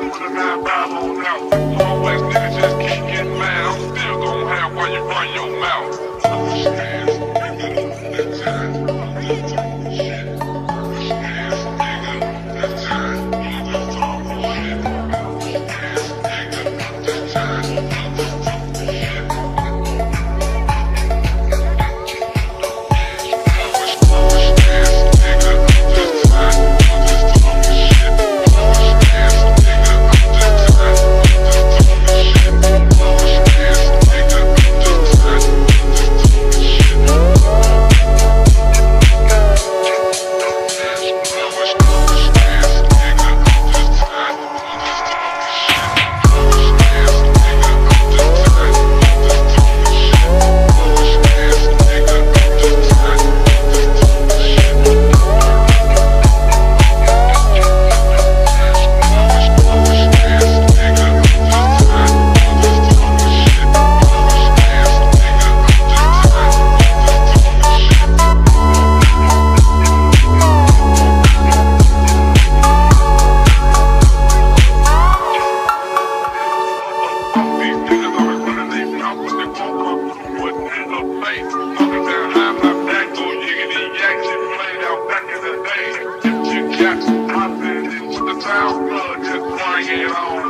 with a 9-5 on out. So always niggas just keep getting mad. I'm still gon' have while you run your mouth. Understand, nigga, that's time. Shit. Understand, nigga, that's time. That's talking shit. Understand, nigga, that's time. Just bring it on.